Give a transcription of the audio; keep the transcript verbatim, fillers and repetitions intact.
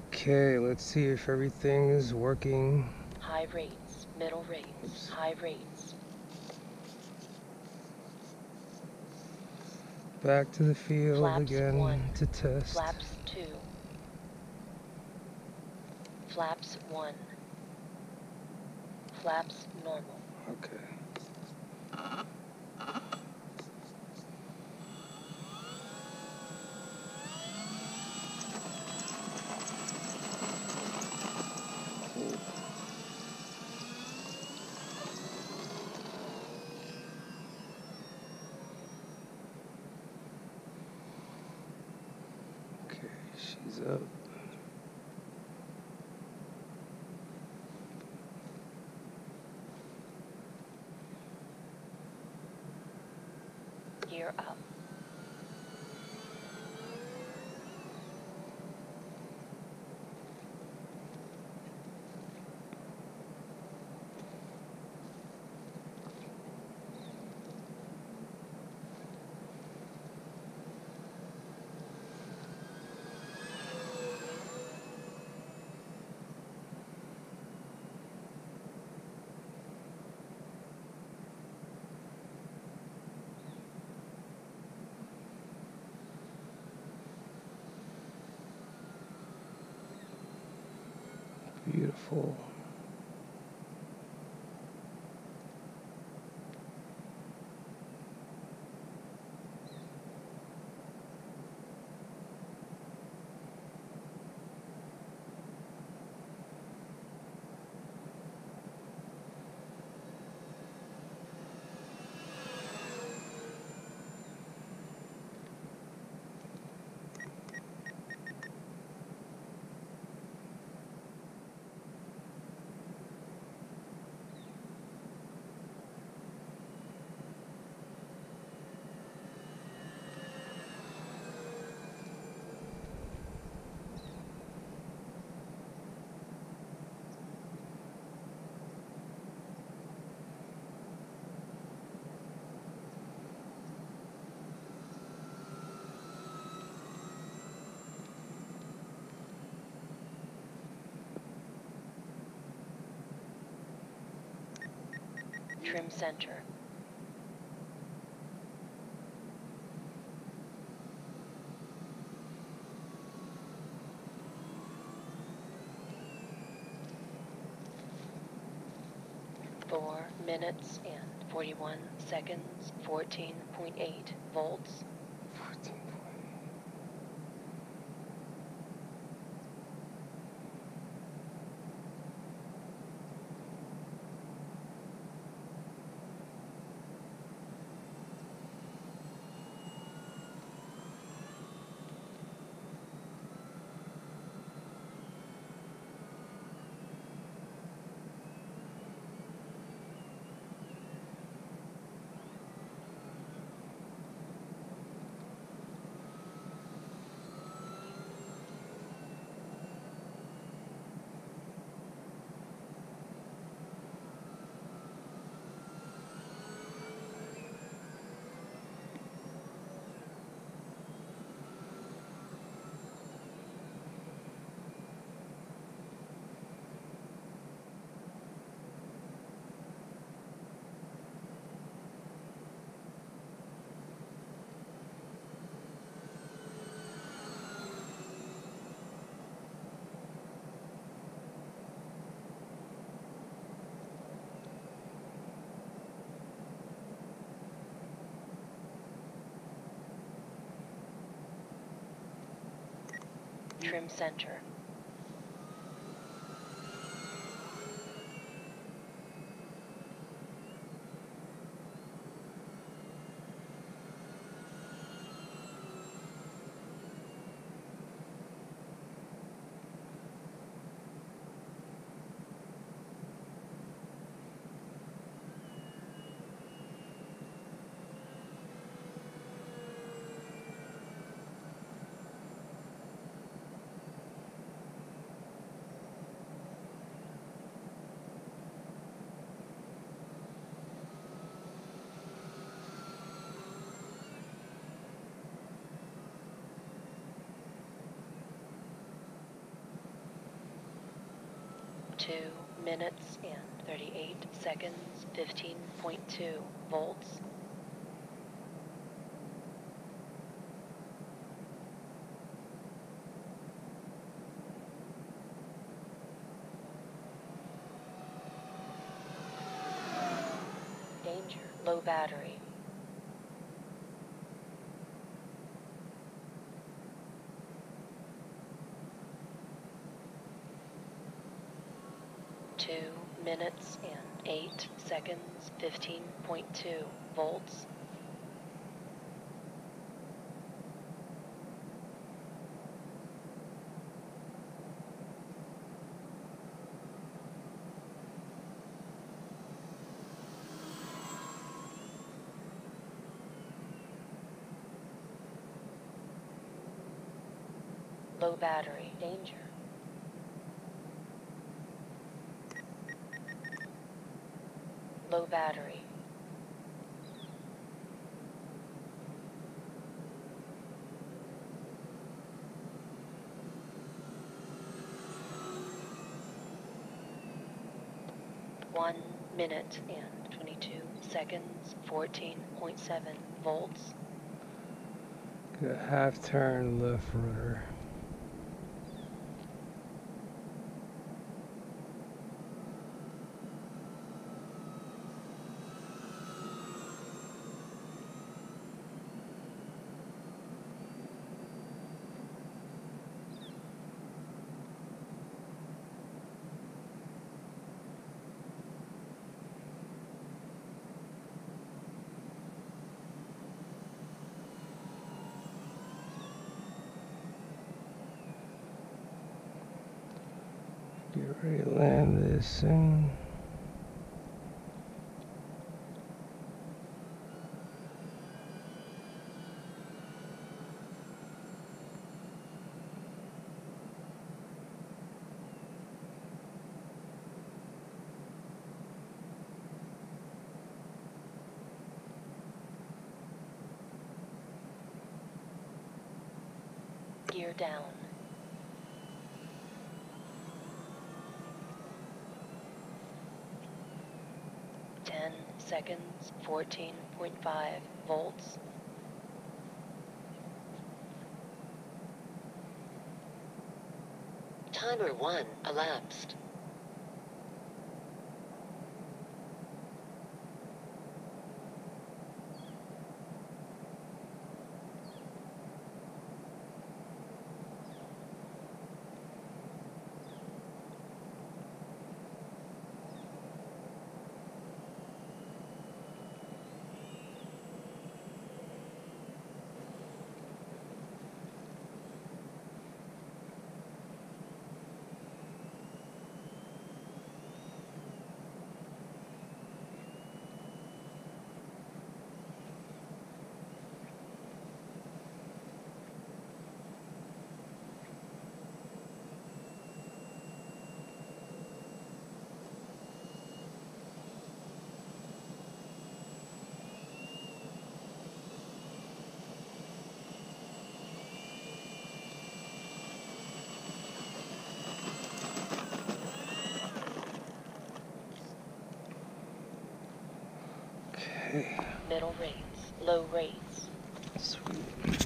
Okay, let's see if everything is working. High rates, middle rates, Oops. High rates. Back to the field Flaps again one. to test. Flaps two. Flaps one. Flaps normal. Okay. Okay, she's up. Gear up. Beautiful. Trim center. Four minutes and forty-one seconds, fourteen point eight volts. fourteen. Trim center. Two minutes and thirty-eight seconds, fifteen point two volts. Danger, low battery. Two minutes and eight seconds, fifteen point two volts. Low battery, danger. Low battery. One minute and twenty-two seconds, fourteen point seven volts. Get a half turn left rudder. Get ready to land this soon. Gear down. Ten seconds, fourteen point five volts. Timer one elapsed. Okay. Middle rates, low rates. Sweet.